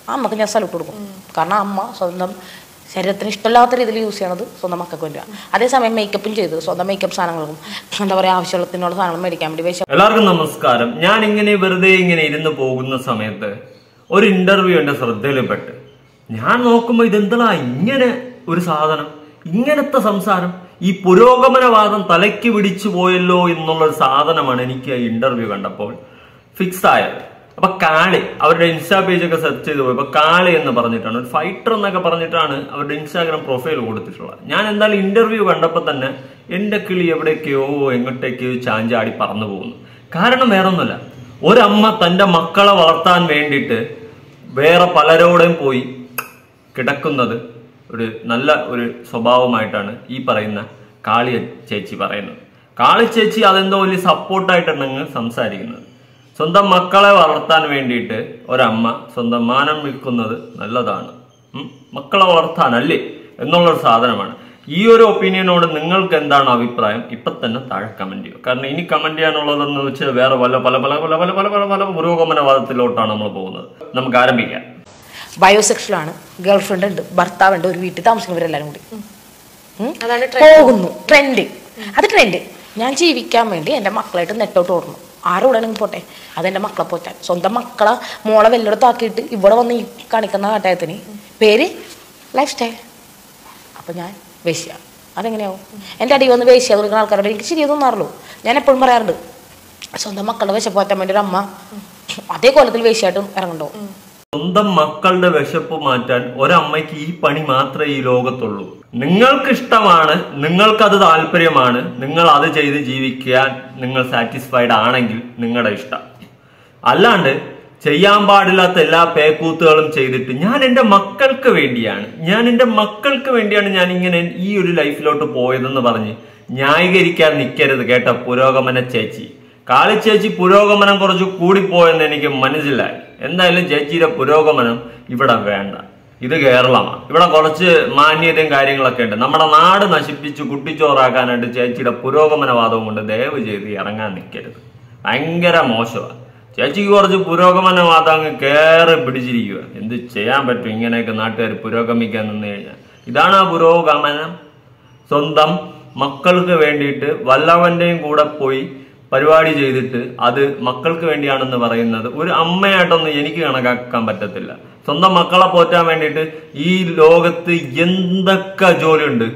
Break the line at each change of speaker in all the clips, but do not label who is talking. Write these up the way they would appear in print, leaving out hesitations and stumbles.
അമ്മക്ക് ഞാൻ സല്യൂട്ട് കൊടുക്കും. കാരണം അമ്മ സ്വന്തം ശരീരത്തിന് ഇഷ്ടമില്ലാത്ത രീതിയിൽ യൂസ് ചെയ്യണത് സ്വന്തം മക്കൾക്ക് വേണ്ടിയാണ്. അതേസമയം മേക്കപ്പും ചെയ്ത് സ്വന്തം മേക്കപ്പ് സാധനങ്ങൾക്കും എന്താ പറയുക ആവശ്യമുള്ളതിനുള്ള സാധനങ്ങൾ മേടിക്കാൻ വേണ്ടി പൈസ.
എല്ലാവർക്കും നമസ്കാരം. ഞാൻ വെറുതെ ഇരുന്ന് പോകുന്ന സമയത്ത് ഒരു ഇന്റർവ്യൂ എന്റെ ശ്രദ്ധയിൽപ്പെട്ട് ഞാൻ നോക്കുമ്പോൾ ഇതെന്താ ഇങ്ങനെ ഒരു സാധനം, ഇങ്ങനത്തെ സംസാരം, ഈ പുരോഗമനവാദം തലയ്ക്ക് പിടിച്ചു പോയല്ലോ എന്നുള്ളൊരു സാധനമാണ് എനിക്ക് ആ ഇന്റർവ്യൂ കണ്ടപ്പോൾ ഫിക്സ് ആയത്. അപ്പൊ കാളി അവരുടെ ഇൻസ്റ്റാ പേജൊക്കെ സെർച്ച് ചെയ്ത് പോയപ്പോ കാളി എന്ന് പറഞ്ഞിട്ടാണ്, ഒരു ഫൈറ്റർ എന്നൊക്കെ പറഞ്ഞിട്ടാണ് അവരുടെ ഇൻസ്റ്റാഗ്രാം പ്രൊഫൈൽ കൊടുത്തിട്ടുള്ളത്. ഞാൻ എന്തായാലും ഇന്റർവ്യൂ കണ്ടപ്പോൾ തന്നെ എന്റെ കിളി എവിടേക്കോ എങ്ങോട്ടേക്കോ ചാഞ്ചാടി പറന്നു പോകുന്നു. കാരണം വേറൊന്നുമല്ല, ഒരമ്മ തന്റെ മക്കളെ വളർത്താൻ വേണ്ടിയിട്ട് വേറെ പലരോടെയും പോയി കിടക്കുന്നത് ഒരു നല്ല ഒരു സ്വഭാവമായിട്ടാണ് ഈ പറയുന്ന കാളി ചേച്ചി പറയുന്നത്. കാളി ചേച്ചി അതെന്തോ വലിയ സപ്പോർട്ടായിട്ടാണ് സംസാരിക്കുന്നത്. സ്വന്തം മക്കളെ വളർത്താൻ വേണ്ടിയിട്ട് ഒരമ്മ സ്വന്തം മാനം വിൽക്കുന്നത് നല്ലതാണ്, മക്കളെ വളർത്താനല്ലേ എന്നുള്ളൊരു സാധനമാണ്. ഈ ഒരു ഒപ്പീനിയനോട് നിങ്ങൾക്ക് എന്താണ് അഭിപ്രായം? ഇപ്പൊ തന്നെ താഴെ കമന്റ് ചെയ്യുക. കാരണം ഇനി കമന്റ് ചെയ്യാനുള്ളതെന്ന് വെച്ചാൽ വേറെ പല പല പല പല പല പല പല പല പുരോഗമനവാദത്തിലോട്ടാണ് നമ്മൾ പോകുന്നത്. നമുക്ക് ആരംഭിക്കാം.
ബയോസെക്ഷലാണ്, ഗേൾ ഫ്രണ്ട് ഉണ്ട്, ഭർത്താവുണ്ട്, ഒരു വീട്ടിൽ താമസിക്കുന്നവരെല്ലാരും കൂടി പോകുന്നു. ട്രെൻഡ്, അത് ട്രെൻഡ്. ഞാൻ ജീവിക്കാൻ വേണ്ടി എൻ്റെ മക്കളായിട്ട് നെറ്റോട്ട് ഓടണം. ആരോടാണെങ്കിൽ പോട്ടെ, അതെൻ്റെ മക്കളെ പോറ്റാൻ. സ്വന്തം മക്കളെ മോളെ വെല്ലിടത്താക്കിയിട്ട് ഇവിടെ വന്ന് ഈ കാണിക്കുന്ന കാട്ടായത്തിന് പേര് ലൈഫ് സ്റ്റൈൽ. അപ്പം ഞാൻ വേശ്യ. അതെങ്ങനെയാവും? എൻ്റെ അടി വന്ന് വേശ്യ കൊടുക്കുന്ന ആൾക്കാരോട് എനിക്ക് ശരിയൊന്നും മാറുള്ളൂ. ഞാൻ എപ്പോഴും പറയാറുണ്ട്, സ്വന്തം മക്കളുടെ വിശപ്പ് മാറ്റാൻ വേണ്ടി ഒരു അമ്മ അതേ കൊല്ലത്തിൽ വേശ്യയായിട്ട് ഇറങ്ങണ്ടോ?
സ്വന്തം മക്കളുടെ വിശപ്പ് മാറ്റാൻ ഒരമ്മയ്ക്ക് ഈ പണി മാത്രമേ ഈ ലോകത്തുള്ളൂ. നിങ്ങൾക്ക് ഇഷ്ടമാണ്, നിങ്ങൾക്കത് താല്പര്യമാണ്, നിങ്ങൾ അത് ചെയ്ത് ജീവിക്കാൻ നിങ്ങൾ സാറ്റിസ്ഫൈഡ് ആണെങ്കിൽ നിങ്ങളുടെ ഇഷ്ടം. അല്ലാണ്ട് ചെയ്യാൻ പാടില്ലാത്ത എല്ലാ പേക്കൂത്തുകളും ചെയ്തിട്ട് ഞാൻ എൻ്റെ മക്കൾക്ക് വേണ്ടിയാണ് ഞാൻ ഇങ്ങനെ ഈ ഒരു ലൈഫിലോട്ട് പോയതെന്ന് പറഞ്ഞ് ന്യായീകരിക്കാൻ നിൽക്കരുത് കേട്ട പുരോഗമന ചേച്ചി. കാളിച്ചേച്ചി പുരോഗമനം കുറച്ച് കൂടിപ്പോയെന്ന് എനിക്ക് മനസ്സിലായി. എന്തായാലും ചേച്ചിയുടെ പുരോഗമനം ഇവിടെ വേണ്ട. ഇത് കേരളമാണ്, ഇവിടെ കുറച്ച് മാന്യതയും കാര്യങ്ങളൊക്കെ ഉണ്ട്. നമ്മുടെ നാട് നശിപ്പിച്ച് കുട്ടിച്ചോറാക്കാനായിട്ട് ചേച്ചിയുടെ പുരോഗമനവാദവും കൊണ്ട് ദയവ് ചെയ്ത് ഇറങ്ങാൻ നിൽക്കരുത്. ഭയങ്കര മോശമാണ്. ചേച്ചിക്ക് കുറച്ച് പുരോഗമനവാദം അങ്ങ് കയറി പിടിച്ചിരിക്കുക. എന്ത് ചെയ്യാൻ പറ്റും ഇങ്ങനെയൊക്കെ നാട്ടുകാർ പുരോഗമിക്കാൻ നിന്ന് കഴിഞ്ഞാൽ? ഇതാണ് ആ പുരോഗമനം. സ്വന്തം മക്കൾക്ക് വേണ്ടിയിട്ട് വല്ലവന്റെയും കൂടെ പോയി പരിപാടി ചെയ്തിട്ട് അത് മക്കൾക്ക് വേണ്ടിയാണെന്ന് പറയുന്നത് ഒരു അമ്മയായിട്ടൊന്നും എനിക്ക് കണക്കാക്കാൻ പറ്റത്തില്ല. സ്വന്തം മക്കളെ പോറ്റാൻ വേണ്ടിയിട്ട് ഈ ലോകത്ത് എന്തൊക്കെ ജോലിയുണ്ട്,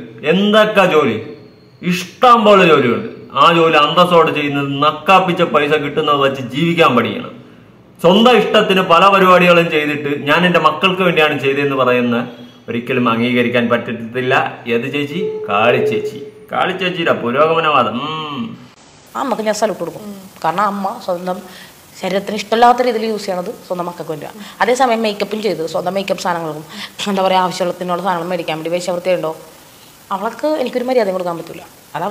ഇഷ്ടം പോലെ ജോലിയുണ്ട്. ആ ജോലി അന്തസ്സോടെ ചെയ്യുന്നത്, നക്കാപ്പിച്ച പൈസ കിട്ടുന്നത് വെച്ച് ജീവിക്കാൻ പഠിക്കണം. സ്വന്തം ഇഷ്ടത്തിന് പല പരിപാടികളും ചെയ്തിട്ട് ഞാൻ എൻ്റെ മക്കൾക്ക് വേണ്ടിയാണ് ചെയ്തതെന്ന് പറയുന്ന ഒരിക്കലും അംഗീകരിക്കാൻ പറ്റത്തില്ല. ഏത് ചേച്ചി? കാളിച്ചേച്ചിയുടെ പുരോഗമനവാദം.
അമ്മക്ക് ഞാൻ സല്യൂട്ട് കൊടുക്കും. കാരണം അമ്മ സ്വന്തം ശരീരത്തിന് ഇഷ്ടമില്ലാത്ത രീതിയിൽ യൂസ് ചെയ്യണത് സ്വന്തം മക്കൾക്ക് വേണ്ടിയാണ്. അതേസമയം മേക്കപ്പും ചെയ്ത് സ്വന്തം മേക്കപ്പ് സാധനങ്ങൾക്കും എന്താ പറയുക ആവശ്യമുള്ളതിനുള്ള സാധനങ്ങൾ മേടിക്കാൻ വേണ്ടി വേശ്യാവൃത്തിയുണ്ടോ? അവൾക്ക് എനിക്കൊരു മര്യാദയും കൊടുക്കാൻ പറ്റില്ല. അത്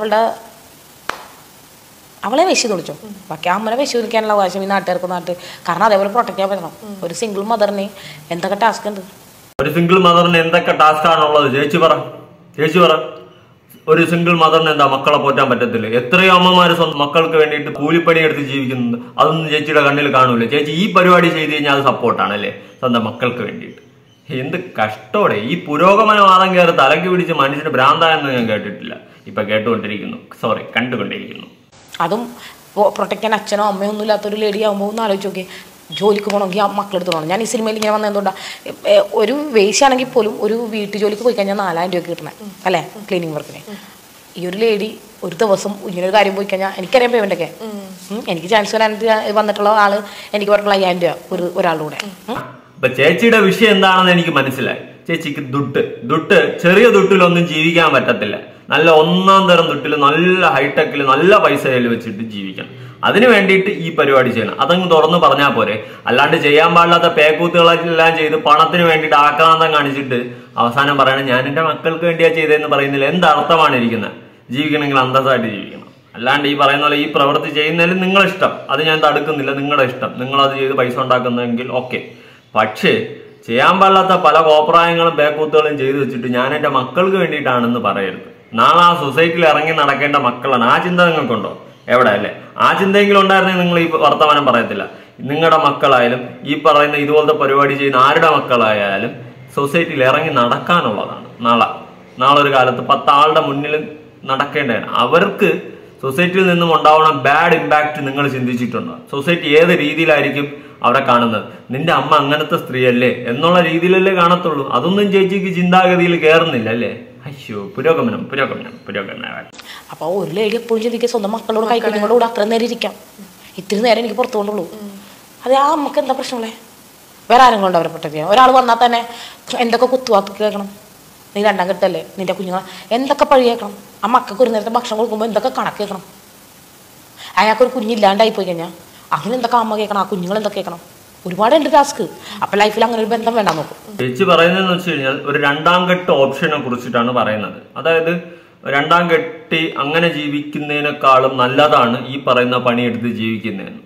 അവളെ വേശ്യ വിളിച്ചോ. ബാക്കി അമ്മനെ വേശ്യ വിളിക്കാനുള്ള അവകാശം ഈ നാട്ടുകാർക്ക് കാരണം അതേപോലെ പ്രൊട്ടക്ട് ചെയ്യാൻ പറ്റണം. ഒരു സിംഗിൾ മദറിന് എന്തൊക്കെ ടാസ്ക് ഉണ്ട്?
ഒരു സിംഗിൾ മദറിന് എന്തൊക്കെ ടാസ്ക് ആണുള്ളത്? ചേച്ചി പറ. ഒരു സിംഗിൾ മദറിന് എന്താ മക്കളെ പോറ്റാൻ പറ്റത്തില്ല? എത്രയോ അമ്മമാര് സ്വന്തം മക്കൾക്ക് വേണ്ടിയിട്ട് കൂലിപ്പണി എടുത്ത് ജീവിക്കുന്നുണ്ട്. അതൊന്നും ചേച്ചിയുടെ കണ്ണിൽ കാണൂല. ചേച്ചി ഈ പരിപാടി ചെയ്ത് കഴിഞ്ഞാൽ അത് സപ്പോർട്ടാണല്ലേ സ്വന്തം മക്കൾക്ക് വേണ്ടിയിട്ട്? എന്ത് കഷ്ടോടെ ഈ പുരോഗമനവാദം കയറി തലക്ക് പിടിച്ച് മനുഷ്യന് ഭ്രാന്തായെന്ന് ഞാൻ കേട്ടിട്ടില്ല. ഇപ്പൊ കണ്ടുകൊണ്ടിരിക്കുന്നു.
അതും പ്രൊട്ടക്ട് ചെയ്യാൻ അച്ഛനോ അമ്മയോ ഒന്നും ഇല്ലാത്തൊരു ലേഡി ആകുമ്പോൾ ഒന്ന് ആലോചിച്ച് നോക്കി. ജോലിക്ക് പോകണമെങ്കിൽ മക്കളെടുത്ത് പോകണം. ഞാൻ ഈ സിനിമയിൽ ഇങ്ങനെ വന്നത് എന്തുകൊണ്ടാണ്? ഒരു വേശ്യാണെങ്കിൽ പോലും ഒരു വീട്ടു ജോലിക്ക് പോയി കഴിഞ്ഞാൽ 4000 രൂപ കിട്ടണേ അല്ലേ, ക്ലീനിങ് വർക്കിന്. ഈ ഒരു ലേഡി ഒരു ദിവസം ഇങ്ങനെ ഒരു കാര്യം പോയി കഴിഞ്ഞാൽ എനിക്കറിയാം പേയ്മെൻ്റൊക്കെ. എനിക്ക് ചാൻസ് വന്നിട്ടുള്ള ആള് എനിക്ക് പറഞ്ഞിട്ടുള്ള 5000 രൂപ ഒരാളുടെ കൂടെ.
അപ്പൊ ചേച്ചിയുടെ വിഷയം എന്താണെന്ന് എനിക്ക് മനസ്സിലായി. ചേച്ചിക്ക് ദുട്ട് ചെറിയ ദുട്ടിലൊന്നും ജീവിക്കാൻ പറ്റത്തില്ല. നല്ല ഒന്നാം തരം ദുട്ടിൽ, നല്ല ഹൈടെക്കിൽ, നല്ല പൈസ കയ്യിൽ വെച്ചിട്ട് ജീവിക്കണം. അതിന് വേണ്ടിയിട്ട് ഈ പരിപാടി ചെയ്യണം. അതങ്ങ് തുറന്ന് പറഞ്ഞാൽ പോരെ. അല്ലാണ്ട് ചെയ്യാൻ പാടില്ലാത്ത പേക്കൂത്തുകളെല്ലാം ചെയ്ത് പണത്തിന് വേണ്ടിയിട്ട് ആക്രാന്തം കാണിച്ചിട്ട് അവസാനം പറയണം ഞാൻ എൻ്റെ മക്കൾക്ക് വേണ്ടിയാ ചെയ്തതെന്ന് പറയുന്നില്ല. എന്തർത്ഥമാണ് ഇരിക്കുന്നത്? ജീവിക്കണമെങ്കിൽ അന്തസ്സായിട്ട് ജീവിക്കണം. അല്ലാണ്ട് ഈ പറയുന്ന പോലെ ഈ പ്രവൃത്തി ചെയ്യുന്നതിൽ നിങ്ങളിഷ്ടം, അത് ഞാൻ തടുക്കുന്നില്ല, നിങ്ങളുടെ ഇഷ്ടം. നിങ്ങളത് ചെയ്ത് പൈസ ഉണ്ടാക്കുന്നെങ്കിൽ ഓക്കെ. പക്ഷേ ചെയ്യാൻ പാടില്ലാത്ത പല കോപ്രായങ്ങളും പേക്കൂത്തുകളും ചെയ്തു വെച്ചിട്ട് ഞാൻ എൻ്റെ മക്കൾക്ക് വേണ്ടിയിട്ടാണെന്ന് പറയരുത്. നാളെ ആ സൊസൈറ്റിയിൽ ഇറങ്ങി നടക്കേണ്ട മക്കളാണ്. ആ ചിന്ത നിങ്ങൾക്കുണ്ടോ? എവിടെ അല്ലേ? ആ ചിന്തയെങ്കിലും ഉണ്ടായിരുന്നെങ്കിൽ നിങ്ങൾ ഈ വർത്തമാനം പറയത്തില്ല. നിങ്ങളുടെ മക്കളായാലും ഈ പറയുന്ന ഇതുപോലത്തെ പരിപാടി ചെയ്യുന്ന ആരുടെ മക്കളായാലും സൊസൈറ്റിയിൽ ഇറങ്ങി നടക്കാനുള്ളതാണ്. നാളെ ഒരു കാലത്ത് 10 ആളുടെ മുന്നിൽ നടക്കേണ്ടതാണ്. അവർക്ക് സൊസൈറ്റിയിൽ നിന്നും ഉണ്ടാവുന്ന ബാഡ് ഇമ്പാക്ട് നിങ്ങൾ ചിന്തിച്ചിട്ടുണ്ടോ? സൊസൈറ്റി ഏത് രീതിയിലായിരിക്കും അവരെ കാണുന്നത്? നിന്റെ അമ്മ അങ്ങനത്തെ സ്ത്രീയല്ലേ എന്നുള്ള രീതിയിലല്ലേ കാണത്തുള്ളൂ. അതൊന്നും ചേച്ചിക്ക് ചിന്താഗതിയിൽ കയറുന്നില്ല അല്ലേ? അയ്യോ, പുരോഗമനം.
അപ്പൊ ഒരു ലേഡി എപ്പോഴും ചിന്തിക്കുക സ്വന്തം മക്കളോട് കൈക്കുഞ്ഞുങ്ങളോട് അത്ര നേരം ഇരിക്കാം, ഇത്തിരി നേരം എനിക്ക് പുറത്തു കൊണ്ടുള്ളൂ. അത് ആ അമ്മക്ക് എന്താ പ്രശ്നമല്ലേ? വേറെ ആരും കൊണ്ട് അവരെ പ്രൊട്ടക്ട് ചെയ്യാം. ഒരാൾ വന്നാൽ തന്നെ എന്തൊക്കെ കുത്തുവാക്ക് കേൾക്കണം, നീ 2ാം കെട്ടല്ലേ, നിന്റെ കുഞ്ഞുങ്ങൾ എന്തൊക്കെ പഴി കേൾക്കണം, ആ മക്കൾക്ക് ഒരു നേരത്തെ ഭക്ഷണം കൊടുക്കുമ്പോൾ എന്തൊക്കെ കണക്ക് കേൾക്കണം. അയാൾക്കൊരു കുഞ്ഞില്ലാണ്ടായി പോയി കഴിഞ്ഞാൽ അങ്ങനെ എന്തൊക്കെ അമ്മ കേൾക്കണം, ആ കുഞ്ഞുങ്ങൾ എന്തൊക്കെ കേൾക്കണം. ഒരുപാടുണ്ട് ടാസ്ക്. അപ്പൊ ലൈഫിൽ അങ്ങനെ ഒരു ബന്ധം വേണ്ട നോക്കും.
ചേച്ചി പറയുന്നതെന്ന് വെച്ച് കഴിഞ്ഞാൽ ഒരു 2ാം കെട്ട് ഓപ്ഷനെ കുറിച്ചിട്ടാണ് പറയുന്നത്. അതായത് 2ാം കെട്ടി അങ്ങനെ ജീവിക്കുന്നതിനേക്കാളും നല്ലതാണ് ഈ പറയുന്ന പണിയെടുത്ത് ജീവിക്കുന്നതെന്ന്.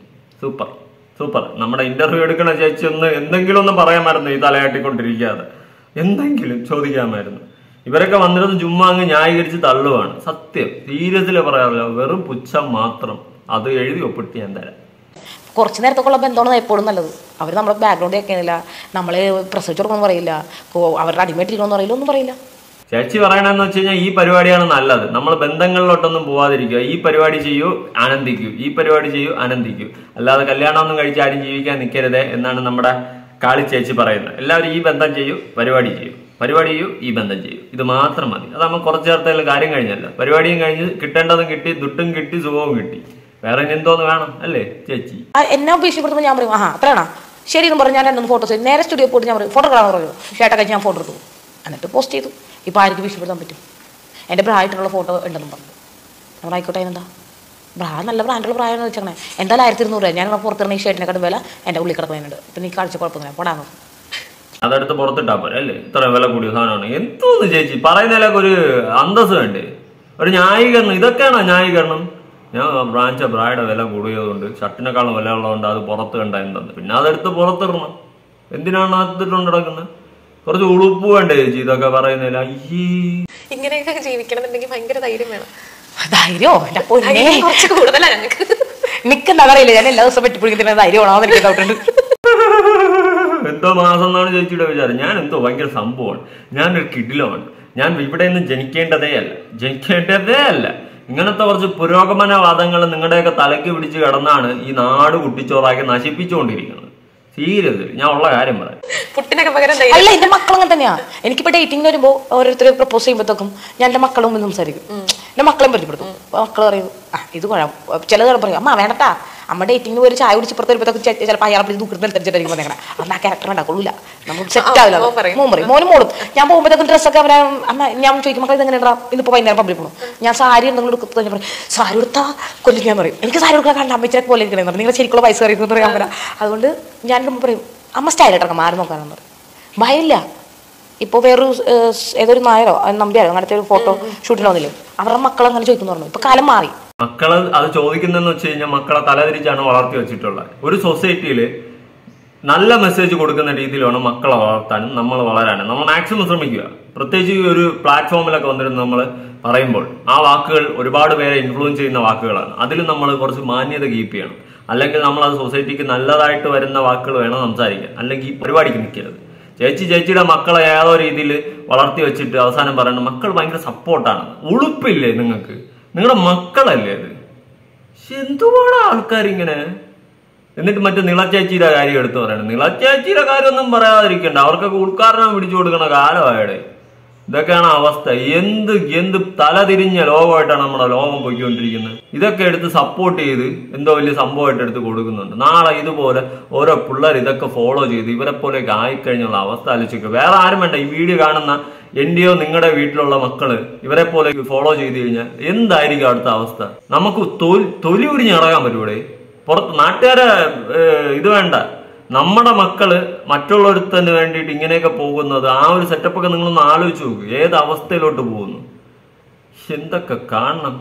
സൂപ്പർ. നമ്മുടെ ഇന്റർവ്യൂ എടുക്കണ ചേച്ചി എന്തെങ്കിലും ഒന്ന് പറയാമായിരുന്നു, ഈ തലയാട്ടിക്കൊണ്ടിരിക്കാതെ എന്തെങ്കിലും ചോദിക്കാമായിരുന്നു. ഇവരൊക്കെ വന്നിരുന്ന് ചുമ്മാ അങ്ങ് ന്യായീകരിച്ച് തള്ളുവാണ്. സത്യം, സീരിയസില് പറയാറില്ല, വെറും പുച്ഛം മാത്രം. അത് എഴുതി ഒപ്പിട്ട് ഞാൻ തരാം.
കുറച്ച് നേരത്തേക്കുള്ള ബന്ധമാണ് എപ്പോഴും നല്ലത്. അവർ നമ്മുടെ ബാക്ക്ഗ്രൗണ്ട് കേൾക്കുന്നില്ല, നമ്മള് പ്രസവിച്ച് കൊടുക്കണമെന്ന് പറയില്ല, അവരുടെ അടിമേറ്റിരിക്കണമെന്ന് പറയില്ല, ഒന്നും പറയില്ല.
ചേച്ചി പറയണെന്ന് വെച്ച് കഴിഞ്ഞാൽ ഈ പരിപാടിയാണ് നല്ലത്. നമ്മൾ ബന്ധങ്ങളിലോട്ടൊന്നും പോവാതിരിക്കുക. ഈ പരിപാടി ചെയ്യൂ, ആനന്ദിക്കൂ. ഈ പരിപാടി ചെയ്യൂ, ആനന്ദിക്കൂ. അല്ലാതെ കല്യാണമൊന്നും കഴിച്ച് ആരും ജീവിക്കാൻ നിൽക്കരുതേ എന്നാണ് നമ്മുടെ കാളി ചേച്ചി പറയുന്നത്. എല്ലാവരും ഈ ബന്ധം ചെയ്യൂ, പരിപാടി ചെയ്യൂ, ഈ ബന്ധം ചെയ്യൂ. ഇത് മാത്രം മതി. അത് നമ്മൾ കുറച്ച് നേരത്തെ കാര്യം കഴിഞ്ഞല്ലോ. പരിപാടിയും കഴിഞ്ഞ് കിട്ടേണ്ടതും കിട്ടി, ദുട്ടും കിട്ടി, സുഖവും കിട്ടി. വേറെ എന്തോന്ന് വേണം അല്ലേ ചേച്ചി?
എന്നെ ഭീഷണിപ്പെടുത്തുമ്പോൾ ഞാൻ പറയും അത്രയാണോ ശരി എന്ന് പറഞ്ഞ് ഞാൻ 2 ഫോട്ടോസ് നേരെ സ്റ്റുഡിയോ പോയിട്ട് ഞാൻ പറയും ഫോട്ടോ കാണാൻ പറയൂ. ഷേട്ട കഴിച്ച് ഞാൻ ഫോട്ടോ എടുത്തു, എന്നിട്ട് പോസ്റ്റ് ചെയ്തു. ഇപ്പം ആർക്ക് ഭീഷണിപ്പെടുത്താൻ പറ്റും? എൻ്റെ ബ്രായിട്ടുള്ള ഫോട്ടോ ഉണ്ടെന്നും പറഞ്ഞു. നമ്മൾ ആയിക്കോട്ടെ, അതിനെന്താ? നല്ല ബ്രാൻഡുള്ള പ്രായമെന്ന് വെച്ചാൽ എന്തായാലും 1200 രൂപ. ഞാൻ പുറത്തിറങ്ങി ഈ ഷർട്ടിനെക്കാട്ടും വില എൻ്റെ ഉള്ളിൽ കിടക്കുന്നുണ്ട്. ഇപ്പം നീ കാണിച്ച കുഴപ്പമൊന്നുമില്ല, പോടാന്ന്.
അതെടുത്ത് പുറത്തിട്ടാ പോരെ അല്ലേ? ഇത്ര വില കൂടിയ സാധനമാണ്. എന്തോന്ന് ചേച്ചി പറയുന്നതിലൊക്കെ ഒരു അന്തസ് വേണ്ടേ, ഒരു ന്യായീകരണം? ഇതൊക്കെയാണോ ന്യായീകരണം? ഞാൻ ബ്രായുടെ വില കൂടിയതുകൊണ്ട് ഷർട്ടിനെക്കാളും വില ഉള്ളതുകൊണ്ട് അത് പുറത്ത് കണ്ടായിരുന്നു. പിന്നെ അതെടുത്ത് പുറത്തിടണം. എന്തിനാണ് അതിട്ടുണ്ട് നടക്കുന്നത്? കുറച്ച് ഉളുപ്പ് വേണ്ടേ ചേച്ചി ഇതൊക്കെ പറയുന്നില്ല?
ഇങ്ങനെയൊക്കെ ജീവിക്കണമെന്നുണ്ടെങ്കിൽ ഭയങ്കര ധൈര്യം വേണം.
ധൈര്യോ
കുറച്ച് കൂടുതലാ ഞങ്ങൾക്ക്.
നിക്കെന്താ അറിയില്ല, ഞാൻ എല്ലാ ദിവസം വെട്ടിപ്പിടിക്കുന്ന ധൈര്യമാണോ എനിക്ക് ഡൗട്ടുണ്ട്.
എന്തോ മാസം എന്നാണ് ചേച്ചിയുടെ വിചാരം. ഞാൻ എന്തോ ഭയങ്കര സംഭവമാണ്, ഞാനൊരു കിടിലമാണ്, ഞാൻ ഇവിടെ നിന്ന് ജനിക്കേണ്ടതേ അല്ല. ഇങ്ങനത്തെ കുറച്ച് പുരോഗമനവാദങ്ങൾ നിങ്ങളുടെയൊക്കെ തലയ്ക്ക് പിടിച്ച് കിടന്നാണ് ഈ നാട് കുട്ടിച്ചോറാക്കി നശിപ്പിച്ചുകൊണ്ടിരിക്കുന്നത്. സീരിയസ്ലി ഞാൻ ഉള്ള കാര്യം പറയാം.
അല്ല, എന്റെ മക്കൾ അങ്ങനെ തന്നെയാ. എനിക്കിപ്പോ ഡേറ്റിംഗ് വരുമ്പോ ഓരോരുത്തർ പ്രപ്പോസ് ചെയ്യുമ്പോഴത്തേക്കും ഞാൻ എന്റെ മക്കളും മുമ്പ് സംസാരിക്കും, എന്റെ മക്കളെയും പരിചയപ്പെടുത്തും. മക്കൾ പറയും ഇത് ചിലത് പറയും അമ്മ വേണ്ടട്ടാ, അമ്മ ഡേറ്റിംഗ് ഒരു ചായ കുടിച്ച് പുറത്ത് വരുമ്പോഴത്തേക്കും ചിലപ്പോൾ അയാളെ പിടിച്ച് ദുഃഖത്തിൽ തെറ്റിച്ചിട്ടായിരിക്കും വന്നേക്കണം. അന്ന് ആ ക്യാരക്ടർ ഉണ്ടാക്കൊള്ളൂല, നമുക്ക് സെറ്റ് ആവില്ല. മോൻ പറയും, മോളും ഞാൻ പോകുമ്പോഴത്തേക്കും ഡ്രസ്സൊക്കെ അവരെ അമ്മ ഞാൻ ചോദിക്കും മക്കൾ ഇതെങ്ങനെ ഉണ്ടാ, ഇതിപ്പോൾ വൈകുന്നേരം പബ്ലിക് പോകണം, ഞാൻ സാരി എന്തെങ്കിലും എടുത്ത് കഴിഞ്ഞാൽ പറയും സാരി എടുത്താ കൊല്ലും. ഞാൻ പറയും എനിക്ക് സാരി എടുക്കാൻ കണ്ട അമ്മച്ചിനെ പോലെ ഇരിക്കണേ പറയും, നിങ്ങൾ ശരിക്കുള്ള പൈസ കറിയെന്ന് പറയാൻ പറ്റാം. അതുകൊണ്ട് ഞാൻ പറയും അമ്മ സ്റ്റൈലായിട്ടിറക്കാം, മാറി നോക്കാനെന്ന് പറയും. ഭയമില്ല. ഇപ്പോൾ വേറൊരു ഏതൊരു നായരോ നമ്പിയാരോ അങ്ങനത്തെ ഒരു ഫോട്ടോ ഷൂട്ടിന് വന്നില്ലേ, അവരുടെ മക്കൾ അങ്ങനെ ചോദിക്കുന്നു പറഞ്ഞു. ഇപ്പൊ കാലം മാറി.
മക്കള് അത് ചോദിക്കുന്നതെന്ന് വെച്ച് കഴിഞ്ഞാൽ മക്കളെ തലതിരിച്ചാണ് വളർത്തി വെച്ചിട്ടുള്ളത്. ഒരു സൊസൈറ്റിയിൽ നല്ല മെസ്സേജ് കൊടുക്കുന്ന രീതിയിൽ വേണം മക്കളെ വളർത്താനും നമ്മൾ വളരാനും നമ്മൾ മാക്സിമം ശ്രമിക്കുക. പ്രത്യേകിച്ച് ഈ ഒരു പ്ലാറ്റ്ഫോമിലൊക്കെ വന്നിരുന്ന് നമ്മൾ പറയുമ്പോൾ ആ വാക്കുകൾ ഒരുപാട് പേരെ ഇൻഫ്ലുവൻസ് ചെയ്യുന്ന വാക്കുകളാണ്. അതിൽ നമ്മൾ കുറച്ച് മാന്യത കീപ്പ് ചെയ്യണം. അല്ലെങ്കിൽ നമ്മൾ അത് സൊസൈറ്റിക്ക് നല്ലതായിട്ട് വരുന്ന വാക്കുകൾ വേണം സംസാരിക്കാൻ, അല്ലെങ്കിൽ ഈ പരിപാടിക്ക് നിൽക്കരുത്. ചേച്ചിയുടെ മക്കളെ ഏതോ രീതിയിൽ വളർത്തി വെച്ചിട്ട് അവസാനം പറയണം മക്കൾ ഭയങ്കര സപ്പോർട്ടാണ്. ഉളുപ്പില്ലേ നിങ്ങൾക്ക്? നിങ്ങളുടെ മക്കളല്ലേ അത്? എന്തുവാണ് ആൾക്കാരിങ്ങനെ? എന്നിട്ട് മറ്റേ നിളച്ചേച്ചിയുടെ കാര്യം എടുത്തു പറയണം. നിളച്ചേച്ചിയുടെ കാര്യമൊന്നും പറയാതിരിക്കണ്ട, അവർക്കൊക്കെ ഉദ്ഘാടനം പിടിച്ചു കൊടുക്കണ കാലമായുടെ. ഇതൊക്കെയാണ് അവസ്ഥ. എന്ത് തലതിരിഞ്ഞ ലോകമായിട്ടാണ് നമ്മുടെ ലോകം പോയിക്കൊണ്ടിരിക്കുന്നത്. ഇതൊക്കെ എടുത്ത് സപ്പോർട്ട് ചെയ്ത് എന്തോ വലിയ സംഭവമായിട്ട് എടുത്ത് കൊടുക്കുന്നുണ്ട്. നാളെ ഇതുപോലെ ഓരോ പിള്ളേർ ഇതൊക്കെ ഫോളോ ചെയ്ത് ഇവരെ പോലെയൊക്കെ ആയിക്കഴിഞ്ഞുള്ള അവസ്ഥ ആലോചിക്കുക. വേറെ ആരും വേണ്ട, ഈ വീഡിയോ കാണുന്ന എന്റെയോ നിങ്ങളുടെ വീട്ടിലുള്ള മക്കള് ഇവരെ പോലെ ഫോളോ ചെയ്ത് കഴിഞ്ഞാൽ എന്തായിരിക്കും അടുത്ത അവസ്ഥ? നമുക്ക് തൊലി ഉരിഞ്ഞ് ഇറങ്ങാൻ പറ്റൂടെ? പുറത്ത് നാട്ടുകാരെ ഇത് വേണ്ട, നമ്മുടെ മക്കള് മറ്റുള്ളവരുത്തന് വേണ്ടിയിട്ട് ഇങ്ങനെയൊക്കെ പോകുന്നത്, ആ ഒരു സെറ്റപ്പൊക്കെ നിങ്ങളൊന്ന് ആലോചിച്ച് നോക്ക്. ഏത് അവസ്ഥയിലോട്ട് പോകുന്നു? എന്തൊക്കെ കാണണം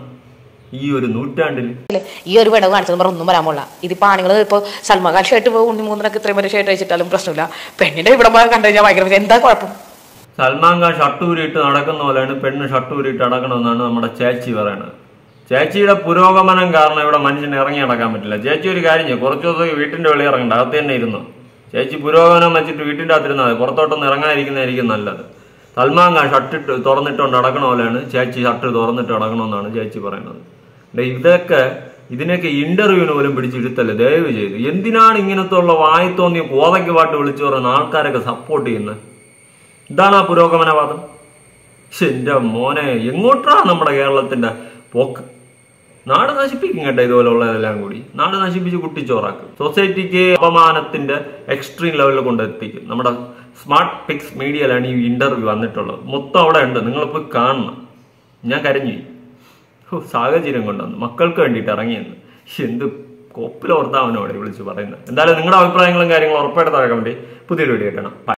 ഈ ഒരു നൂറ്റാണ്ടിൽ.
ഈ ഒരു വിടവ് കാണിച്ചത് ഒന്നും വരാൻ പോല. ഇതിപ്പോ ആണുങ്ങൾ ഇപ്പൊ സൽമാൻ ഖാൻ ഷർട്ട് ഉണ്ണി മൂന്നിനൊക്കെ ഇത്രയും വരെ ഷർട്ട് അയച്ചിട്ടാലും പ്രശ്നമില്ല. പെണ്ണിന്റെ ഇവിടെ കണ്ടു കഴിഞ്ഞാൽ ഭയങ്കര എന്താ കുഴപ്പം?
സൽമാൻ ഖാൻ ഷർട്ട് ഊരിയിട്ട് നടക്കുന്ന പോലെയാണ് പെണ്ണ് ഷർട്ട് ഊരിയിട്ട് നടക്കണമെന്നാണ് നമ്മുടെ ചേച്ചി പറയണത്. ചേച്ചിയുടെ പുരോഗമനം കാരണം ഇവിടെ മനുഷ്യന് ഇറങ്ങി നടക്കാൻ പറ്റില്ല. ചേച്ചി ഒരു കാര്യം ചെയ്യും, കുറച്ച് ദിവസം വീട്ടിന്റെ വെളി ഇറങ്ങണ്ട, അകത്ത് തന്നെ ഇരുന്നു. ചേച്ചി പുരോഗമനം വെച്ചിട്ട് വീട്ടിന്റെ അകത്തിരുന്നാൽ മതി, പുറത്തോട്ടൊന്നും ഇറങ്ങാതിരിക്കുന്നതായിരിക്കും നല്ലത്. സൽമാൻ ഖാൻ ഷർട്ട് തുറന്നിട്ടുകൊണ്ട് നടക്കണ പോലെയാണ് ചേച്ചി ഷർട്ട് തുറന്നിട്ട് നടക്കണമെന്നാണ് ചേച്ചി പറയുന്നത്. ഇതിനൊക്കെ ഇന്റർവ്യൂവിന് പോലും പിടിച്ചിരുത്തല്ലേ ദയവ് ചെയ്ത്. എന്തിനാണ് ഇങ്ങനത്തെ ഉള്ള വായി തോന്നിയ കോതയ്ക്ക് പാട്ട് വിളിച്ചു പറയുന്ന ആൾക്കാരൊക്കെ സപ്പോർട്ട് ചെയ്യുന്നത്? ഇതാണ് ആ പുരോഗമനവാദം. എന്റെ മോനെ, എങ്ങോട്ടാ നമ്മുടെ കേരളത്തിന്റെ പോക്ക്? നാട് നശിപ്പിക്കും കേട്ടോ, ഇതുപോലെ ഉള്ളതെല്ലാം കൂടി നാട് നശിപ്പിച്ച് കുട്ടിച്ചോറാക്കും. സൊസൈറ്റിക്ക് അപമാനത്തിന്റെ എക്സ്ട്രീം ലെവലിൽ കൊണ്ടെത്തിക്കും. നമ്മുടെ സ്മാർട്ട് പിക്സ് മീഡിയയിലാണ് ഈ ഇന്റർവ്യൂ വന്നിട്ടുള്ളത്. മൊത്തം അവിടെ ഉണ്ട്, നിങ്ങളിപ്പോൾ കാണണം. ഞാൻ കരഞ്ഞു. സാഹചര്യം കൊണ്ടുവന്നു, മക്കൾക്ക് വേണ്ടിയിട്ട് ഇറങ്ങിയെന്ന്. എന്ത് കൊപ്പിലോർത്താവനോടെ വിളിച്ച് പറയുന്നത്. എന്തായാലും നിങ്ങളുടെ അഭിപ്രായങ്ങളും കാര്യങ്ങളും ഉറപ്പായിട്ട് താഴെ കമന്റ്. പുതിയൊരു വീഡിയോ കിട്ടണം.